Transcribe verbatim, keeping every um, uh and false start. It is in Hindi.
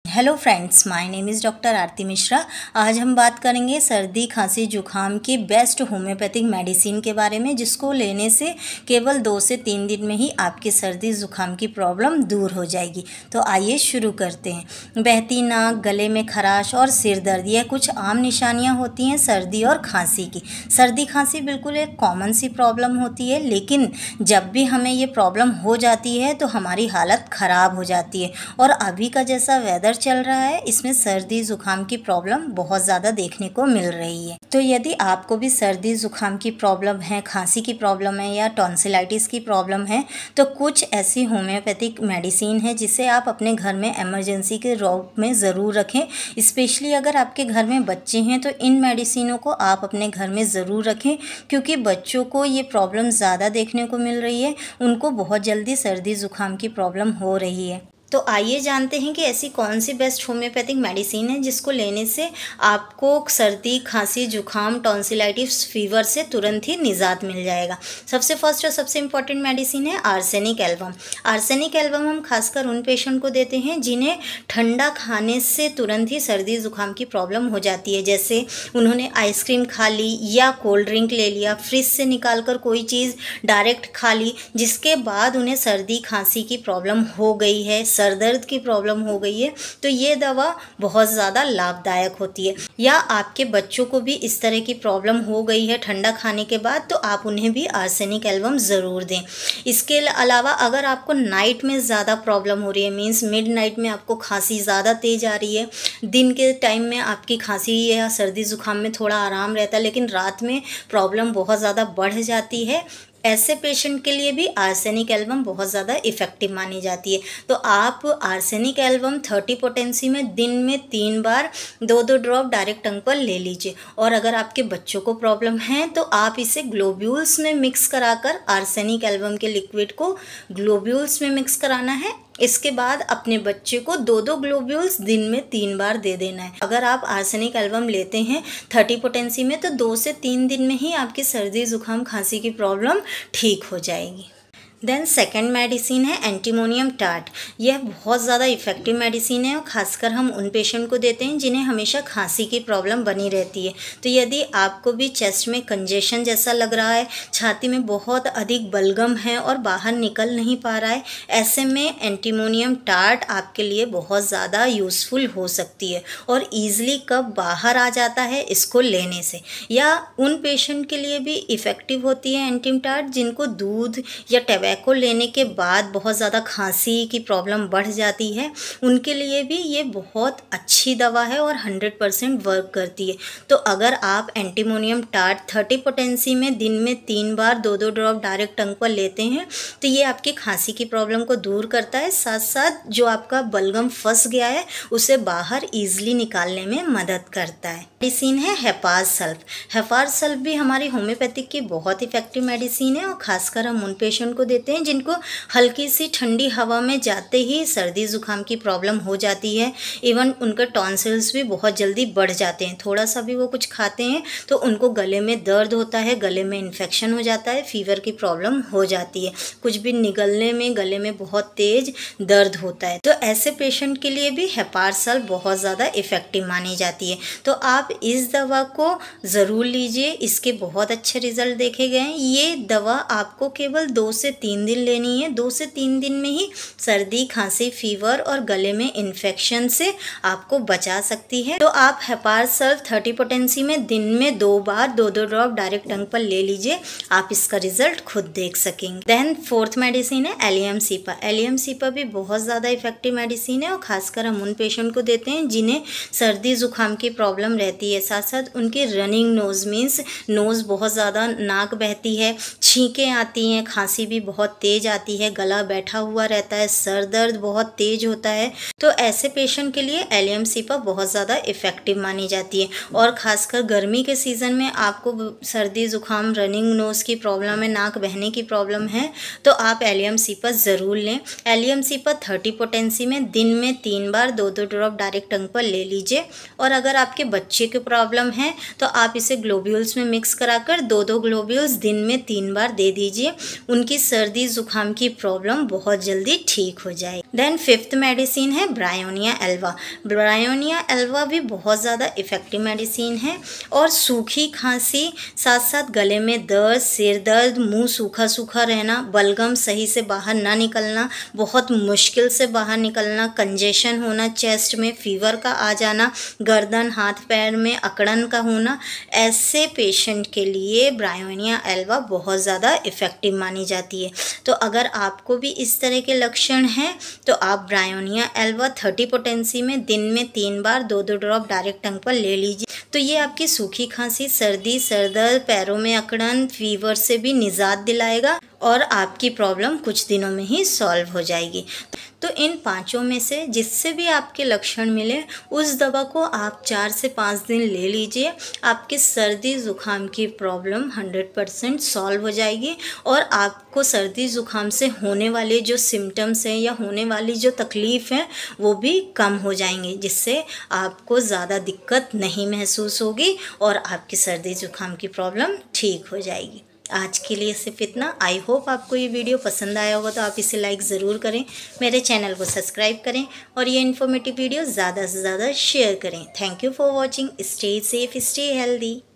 Hello friends, my name is doctor Aarti Mishra. आज हम बात करेंगे सर्दी खांसी जुखाम की बेस्ट होम्योपैथिक मेडिसिन के बारे में, जिसको लेने से केवल दो से तीन दिन में ही आपकी सर्दी जुखाम की प्रॉब्लम दूर हो जाएगी। तो आइए शुरू करते हैं। बहती नाक, गले में खराश और सिर दर्द, यह कुछ आम निशानियां होती हैं सर्दी और खांसी की। सर्दी खांसी बिल्कुल एक कॉमन सी प्रॉब्लम होती है, लेकिन जब भी हमें ये प्रॉब्लम हो जाती है तो हमारी हालत ख़राब हो जाती है। और अभी का जैसा वेदर चल रहा है, इसमें सर्दी जुखाम की प्रॉब्लम बहुत ज़्यादा देखने को मिल रही है। तो यदि आपको भी सर्दी जुखाम की प्रॉब्लम है, खांसी की प्रॉब्लम है या टॉन्सिलाइटिस की प्रॉब्लम है, तो कुछ ऐसी होम्योपैथिक मेडिसिन है जिसे आप अपने घर में इमरजेंसी के रूप में ज़रूर रखें। स्पेशली अगर आपके घर में बच्चे हैं तो इन मेडिसिनों को आप अपने घर में ज़रूर रखें, क्योंकि बच्चों को ये प्रॉब्लम ज़्यादा देखने को मिल रही है। उनको बहुत जल्दी सर्दी जुखाम की प्रॉब्लम हो रही है। तो आइए जानते हैं कि ऐसी कौन सी बेस्ट होम्योपैथिक मेडिसिन है जिसको लेने से आपको सर्दी खांसी जुखाम टॉन्सिलाइटिस फीवर से तुरंत ही निजात मिल जाएगा। सबसे फर्स्ट और सबसे इम्पॉर्टेंट मेडिसिन है आर्सेनिक एल्बम। आर्सेनिक एल्बम हम खासकर उन पेशेंट को देते हैं जिन्हें ठंडा खाने से तुरंत ही सर्दी जुखाम की प्रॉब्लम हो जाती है। जैसे उन्होंने आइसक्रीम खा ली या कोल्ड ड्रिंक ले लिया, फ्रिज से निकाल कर कोई चीज़ डायरेक्ट खा ली, जिसके बाद उन्हें सर्दी खांसी की प्रॉब्लम हो गई है, सर दर्द की प्रॉब्लम हो गई है, तो ये दवा बहुत ज़्यादा लाभदायक होती है। या आपके बच्चों को भी इस तरह की प्रॉब्लम हो गई है ठंडा खाने के बाद, तो आप उन्हें भी आर्सेनिक एल्बम ज़रूर दें। इसके अलावा अगर आपको नाइट में ज़्यादा प्रॉब्लम हो रही है, मीन्स मिड नाइट में आपको खांसी ज़्यादा तेज़ आ रही है, दिन के टाइम में आपकी खांसी या सर्दी जुखाम में थोड़ा आराम रहता है, लेकिन रात में प्रॉब्लम बहुत ज़्यादा बढ़ जाती है, ऐसे पेशेंट के लिए भी आर्सेनिक एल्बम बहुत ज़्यादा इफ़ेक्टिव मानी जाती है। तो आप आर्सेनिक एल्बम थर्टी पोटेंसी में दिन में तीन बार दो दो ड्रॉप डायरेक्ट टंग पर ले लीजिए। और अगर आपके बच्चों को प्रॉब्लम है तो आप इसे ग्लोब्यूल्स में मिक्स कराकर, आर्सेनिक एल्बम के लिक्विड को ग्लोब्यूल्स में मिक्स कराना है। इसके बाद अपने बच्चे को दो दो ग्लोब्यूल्स दिन में तीन बार दे देना है। अगर आप आर्सेनिक एल्बम लेते हैं थर्टी पोटेंसी में, तो दो से तीन दिन में ही आपकी सर्दी जुखाम खांसी की प्रॉब्लम ठीक हो जाएगी। देन सेकेंड मेडिसिन है एंटीमोनियम टार्ट। यह बहुत ज़्यादा इफ़ेक्टिव मेडिसिन है और ख़ासकर हम उन पेशेंट को देते हैं जिन्हें हमेशा खांसी की प्रॉब्लम बनी रहती है। तो यदि आपको भी चेस्ट में कंजेशन जैसा लग रहा है, छाती में बहुत अधिक बलगम है और बाहर निकल नहीं पा रहा है, ऐसे में एंटीमोनियम टार्ट आपके लिए बहुत ज़्यादा यूज़फुल हो सकती है और ईज़िली कब बाहर आ जाता है इसको लेने से। या उन पेशेंट के लिए भी इफ़ेक्टिव होती है एंटीम टार्ट जिनको दूध या टैबलेट को लेने के बाद बहुत ज़्यादा खांसी की प्रॉब्लम बढ़ जाती है, उनके लिए भी ये बहुत अच्छी दवा है और हंड्रेड परसेंट वर्क करती है। तो अगर आप एंटीमोनियम टार्ट थर्टी पोटेंसी में दिन में तीन बार दो दो ड्रॉप डायरेक्ट टंग पर लेते हैं तो ये आपकी खांसी की प्रॉब्लम को दूर करता है, साथ साथ जो आपका बलगम फंस गया है उसे बाहर ईजिली निकालने में मदद करता है। मेडिसिन है हेपार सल्फ। हेपार सल्फ भी हमारी होम्योपैथिक की बहुत इफेक्टिव मेडिसिन है और खासकर हम उन पेशेंट को देते हैं जिनको हल्की सी ठंडी हवा में जाते ही सर्दी जुखाम की प्रॉब्लम हो जाती है। इवन उनके टॉन्सिल्स भी बहुत जल्दी बढ़ जाते हैं, थोड़ा सा भी वो कुछ खाते हैं तो उनको गले में दर्द होता है, गले में इन्फेक्शन हो जाता है, फीवर की प्रॉब्लम हो जाती है, कुछ भी निगलने में गले में बहुत तेज दर्द होता है। तो ऐसे पेशेंट के लिए भी हेपार सल्फ बहुत ज़्यादा इफ़ेक्टिव मानी जाती है। तो आप इस दवा को ज़रूर लीजिए, इसके बहुत अच्छे रिजल्ट देखे गए हैं। ये दवा आपको केवल दो से तीन दिन लेनी है। दो से तीन दिन में ही सर्दी खांसी फीवर और गले में इन्फेक्शन से आपको बचा सकती है। तो आप हेपार सल्फ थर्टी पोटेंसी में दिन में दो बार दो दो ड्रॉप डायरेक्ट टंग पर ले लीजिए, आप इसका रिजल्ट खुद देख सकेंगे। देन फोर्थ मेडिसिन है एलियम सीपा। एलियम सीपा भी बहुत ज़्यादा इफेक्टिव मेडिसिन है और खासकर हम उन पेशेंट को देते हैं जिन्हें सर्दी जुखाम की प्रॉब्लम रहती है, साथ साथ उनकी रनिंग नोज, मीन्स नोज़ बहुत ज़्यादा, नाक बहती है, छींकें आती हैं, खांसी भी बहुत तेज़ आती है, गला बैठा हुआ रहता है, सर दर्द बहुत तेज़ होता है। तो ऐसे पेशेंट के लिए एलियम सीपा बहुत ज़्यादा इफ़ेक्टिव मानी जाती है। और ख़ासकर गर्मी के सीज़न में आपको सर्दी जुखाम, रनिंग नोज़ की प्रॉब्लम है, नाक बहने की प्रॉब्लम है, तो आप एलियम सीपा ज़रूर लें। एलियम सीपा थर्टी पोटेंसी में दिन में तीन बार दो दो ड्रॉप डायरेक्ट टंग पर ले लीजिए। और अगर आपके बच्चे की प्रॉब्लम है तो आप इसे ग्लोब्यूल्स में मिक्स कराकर दो दो ग्लोब्यूल्स दिन में तीन बार दे दीजिए। उनकी सर्दी सर्दी जुकाम की प्रॉब्लम बहुत जल्दी ठीक हो जाएगी। देन फिफ्थ मेडिसिन है ब्रायोनिया एल्वा। ब्रायोनिया एल्वा भी बहुत ज़्यादा इफ़ेक्टिव मेडिसिन है और सूखी खांसी, साथ साथ गले में दर्द, सिर दर्द, मुंह सूखा सूखा रहना, बलगम सही से बाहर ना निकलना, बहुत मुश्किल से बाहर निकलना, कंजेशन होना चेस्ट में, फीवर का आ जाना, गर्दन हाथ पैर में अकड़न का होना, ऐसे पेशेंट के लिए ब्रायोनिया एल्वा बहुत ज़्यादा इफ़ेक्टिव मानी जाती है। तो अगर आपको भी इस तरह के लक्षण हैं तो आप ब्रायोनिया एल्वा थर्टी पोटेंसी में दिन में तीन बार दो दो ड्रॉप डायरेक्ट टंग पर ले लीजिए। तो ये आपकी सूखी खांसी, सर्दी, सरदर्द, पैरों में अकड़न, फीवर से भी निजात दिलाएगा और आपकी प्रॉब्लम कुछ दिनों में ही सॉल्व हो जाएगी। तो इन पांचों में से जिससे भी आपके लक्षण मिले उस दवा को आप चार से पाँच दिन ले लीजिए। आपकी सर्दी ज़ुकाम की प्रॉब्लम हंड्रेड परसेंट सॉल्व हो जाएगी और आपको सर्दी ज़ुकाम से होने वाले जो सिम्टम्स हैं या होने वाली जो तकलीफ़ है वो भी कम हो जाएंगे, जिससे आपको ज़्यादा दिक्कत नहीं महसूस होगी और आपकी सर्दी ज़ुकाम की प्रॉब्लम ठीक हो जाएगी। आज के लिए सिर्फ इतना। आई होप आपको ये वीडियो पसंद आया होगा, तो आप इसे लाइक ज़रूर करें, मेरे चैनल को सब्सक्राइब करें और ये इन्फॉर्मेटिव वीडियो ज़्यादा से ज़्यादा शेयर करें। Thank you for watching. Stay safe, stay healthy.